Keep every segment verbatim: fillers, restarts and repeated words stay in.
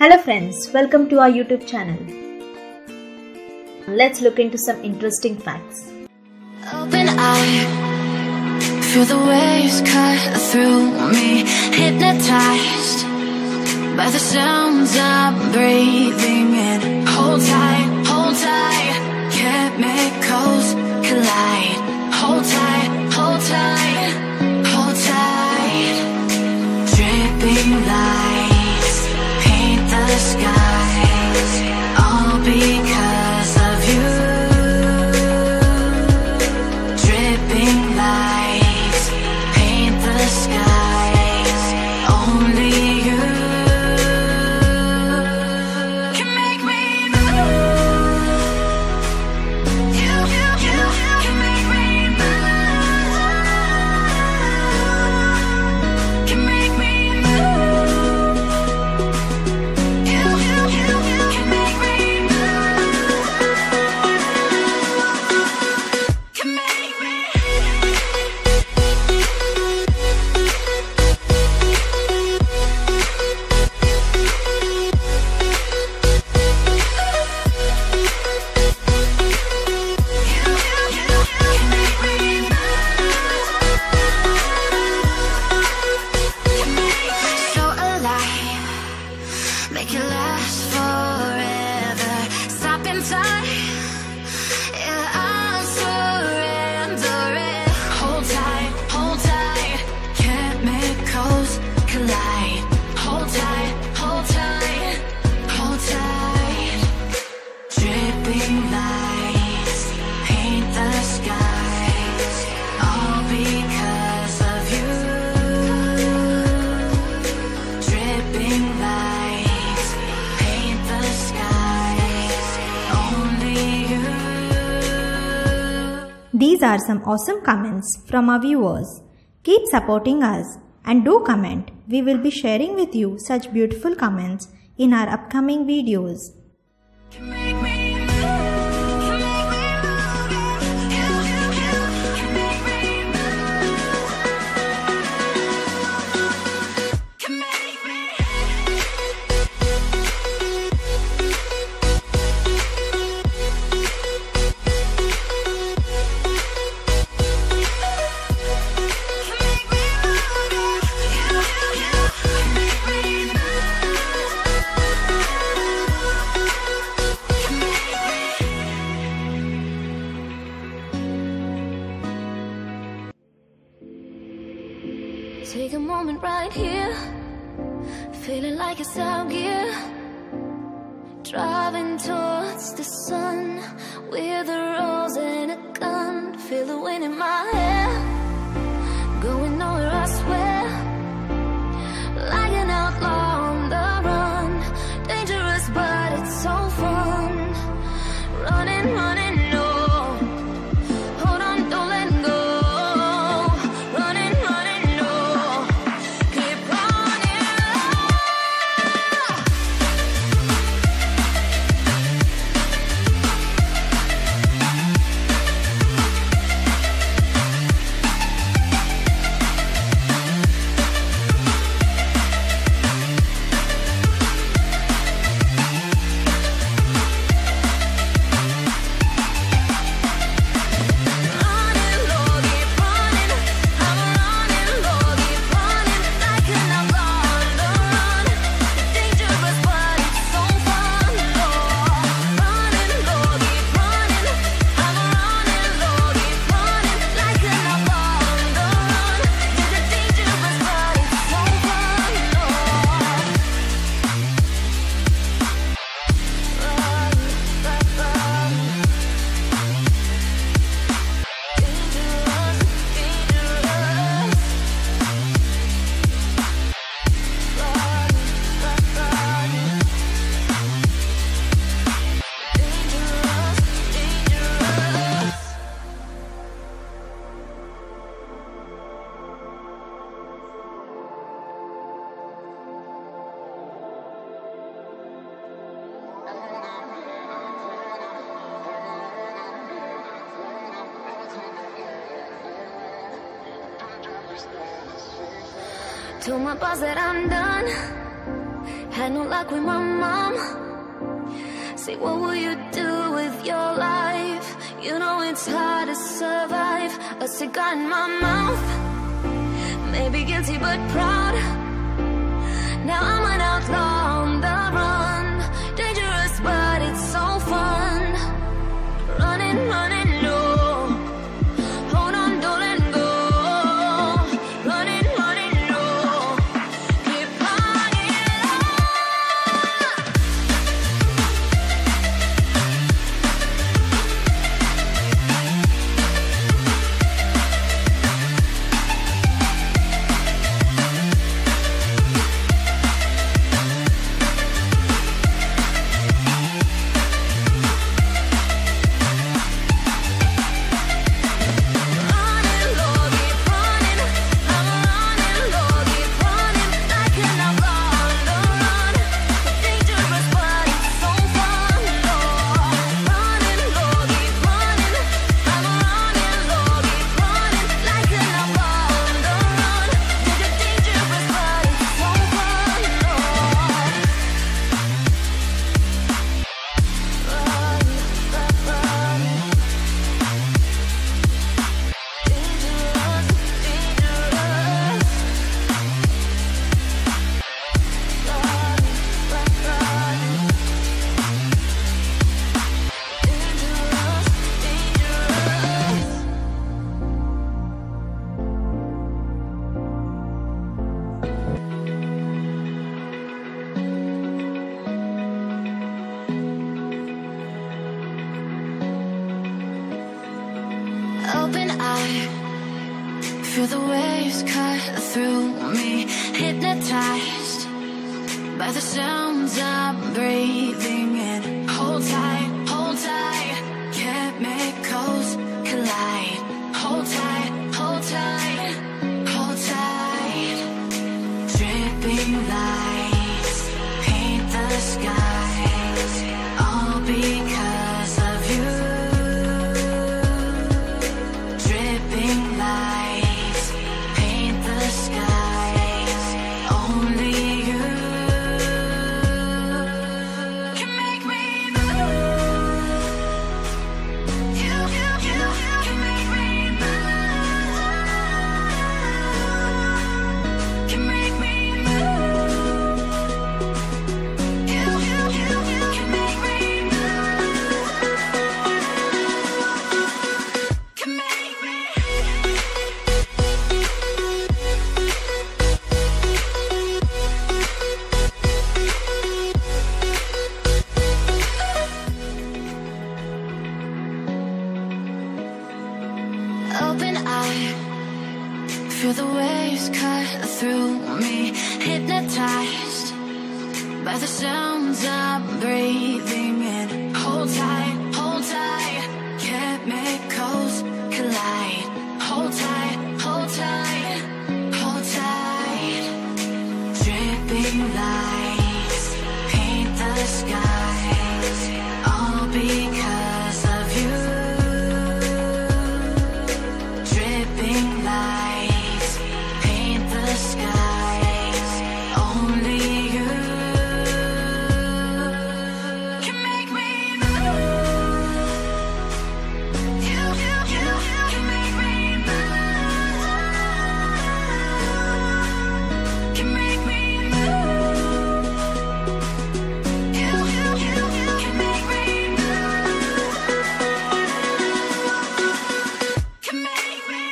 Hello friends, welcome to our YouTube channel. Let's look into some interesting facts. Open eye, feel the waves cut through me, hypnotized by the sounds I'm breathing in. Hold tight, hold tight, chemicals collide. Hold tight, hold tight, hold tight. Dripping lights paint the skies, all because of you. Dripping lights paint the skies, only you can make me move. You, you, you can make me move. Can make me move. You, you, you can make me move. Can make me. So alive, make it last forever. Stop in time, yeah, I'll surrender it. Hold tight, hold tight, chemicals collide. Hold tight, hold tight, hold tight. Dripping lights paint the skies, all because of you. Dripping lights paint the skies, only you. These are some awesome comments from our viewers. Keep supporting us and do comment. We will be sharing with you such beautiful comments in our upcoming videos. Can make me move. Can make me move. You, you, you can make me move. Can make me. Can make me move. You, you, you can make me move. Take a moment right here, feeling like it's out gear. Driving towards the sun with a rose and a gun. Feel the wind in my hair, going nowhere I swear. Like an outlaw on the run, dangerous but it's so fun. Running, running, no. Hold on, don't let go. Running, running, no. Keep running. Running low, keep running. I'm running low, keep running. Like an outlaw on the run. Dangerous but it's so fun. Running low, keep running. I'm running low, keep running. Like an outlaw on the run. Yeah, the dangerous but it's so fun. Run, run, run. Dangerous, dangerous. Run, run, run. Dangerous, dangerous. Told my boss that I'm done. had no luck with my mom. Say, what will you do with your life? You know it's hard to survive. A cigar in my mouth, maybe guilty but proud. Now I'm an outlaw on the run. Dangerous but it's so fun. Running, running low. Hold on, don't let go. Running, running low. Keep running open eye, feel the waves cut through me. Hypnotized by the sounds I'm breathing in. Hold tight, hold tight, chemicals collide. Hold tight, hold tight, hold tight. Dripping lights paint the skies, all because of you. Dripping lights paint the skies, only you can make me move. You, you, you can make me move. Can make me move. You, you, you can make me move. Can make me. Open eye, feel the waves cut through me. Hypnotized by the sounds I'm breathing in. Hold tight, hold tight, chemicals collide. Hold tight, hold tight, hold tight. Dripping lights paint the skies, all because of you. Dripping lights paint the skies, only you can make me move. You, you, you can make me move. Can make me move. You, you, you can make me move. Can make me.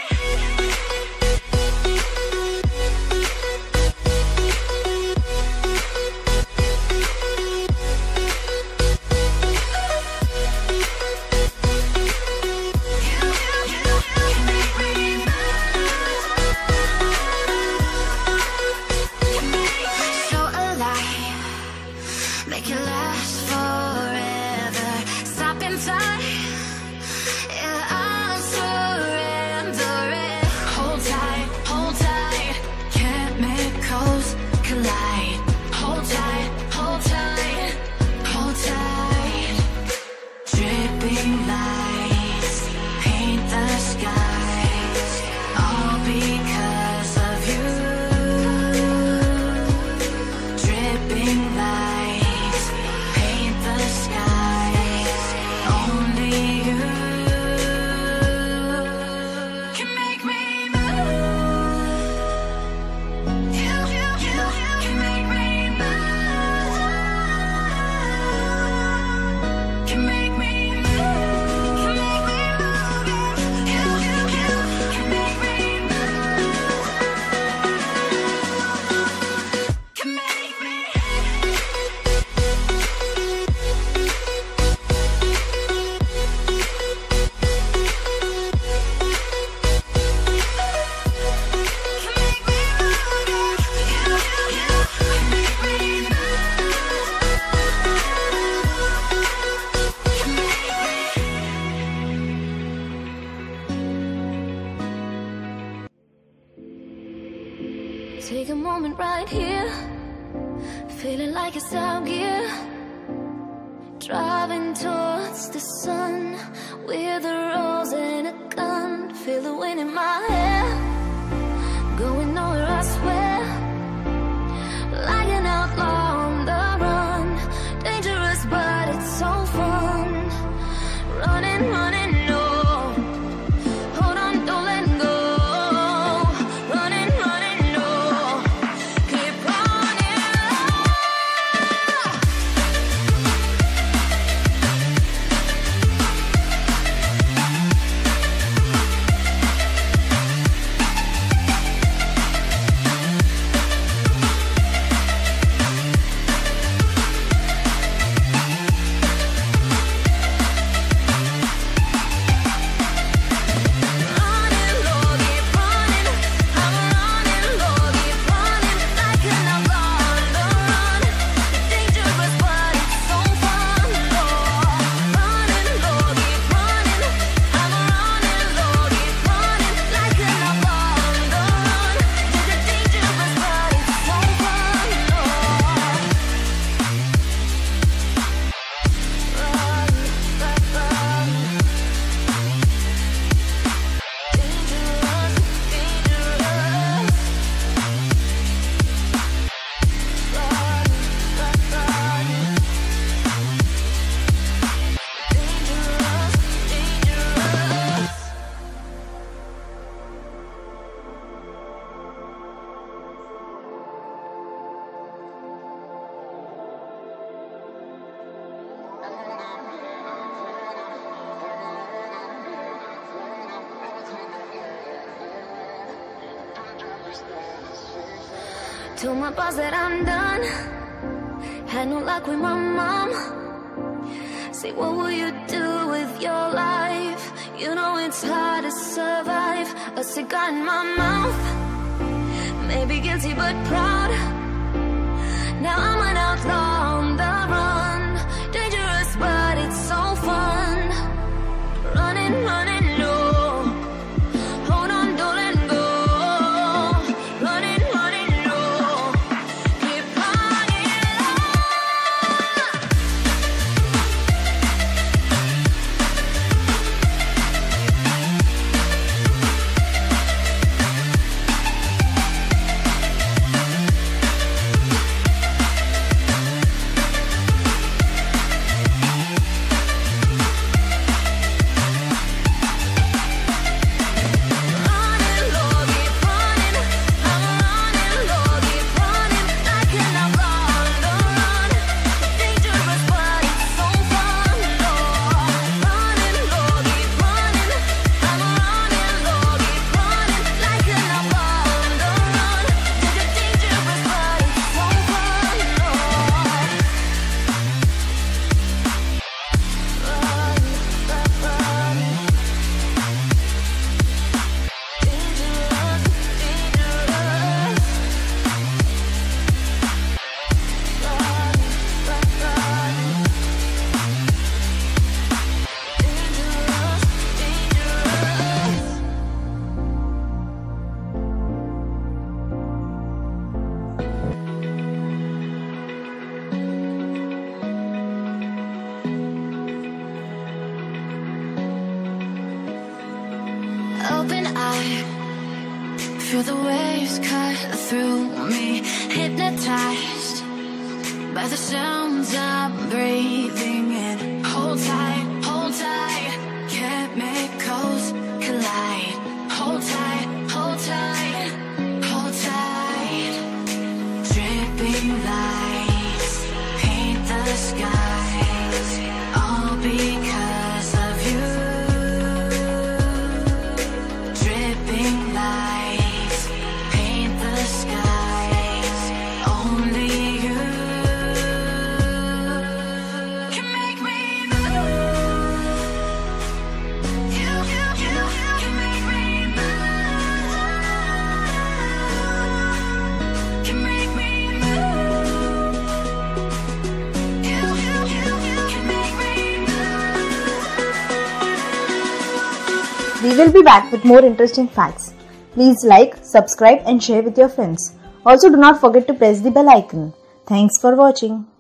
So alive, make it last forever. Stop in time, yeah, I'm surrendering. Hold tight, hold tight, chemicals collide. Hold tight, hold tight, hold tight. Dripping lights paint the skies, all because of you. Dripping lights right here, feeling like it's out gear. Driving towards the sun with a rose and a gun. Feel the wind in my hair, going nowhere I swear. Like an outlaw on the run, dangerous but it's so fun. Running, running, no, hold on, don't let go. Running, running, no, keep running. Told my boss that I'm done. Had no luck with my mom. Say, what will you do with your life? You know it's hard to survive. A cigar in my mouth, maybe guilty but proud. Now I'm an outlaw on the run, dangerous but it's so fun. Running, running, no, hold on, don't let go. Running, running, no, keep running. Open eye, feel the waves cut through me. Hypnotized by the sounds I'm breathing in. Hold tight, hold tight, chemicals collide. Hold tight, hold tight, hold tight. Dripping lights paint the skies, all because of you. Dripping lights paint the skies, only you can make me move. You, you, you can make me move. Can make me move. You, you, you can make me move. We will be back with more interesting facts. Please like, subscribe and share with your friends. Also, do not forget to press the bell icon. Thanks for watching.